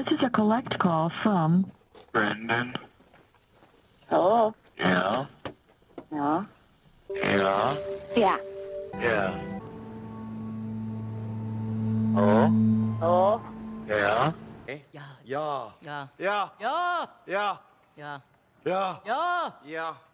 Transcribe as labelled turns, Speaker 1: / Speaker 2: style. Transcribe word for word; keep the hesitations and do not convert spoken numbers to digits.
Speaker 1: This is a collect call from...
Speaker 2: Brandon?
Speaker 3: Hello?
Speaker 2: Ja?
Speaker 3: Ja?
Speaker 2: Ja?
Speaker 3: Ja.
Speaker 2: Ja. Hallo?
Speaker 3: Hallo?
Speaker 2: Ja?
Speaker 4: Ja.
Speaker 5: Ja.
Speaker 4: Ja.
Speaker 5: Ja.
Speaker 4: Ja.
Speaker 5: Ja.
Speaker 4: Ja.
Speaker 5: Ja.
Speaker 4: Ja.
Speaker 5: Ja.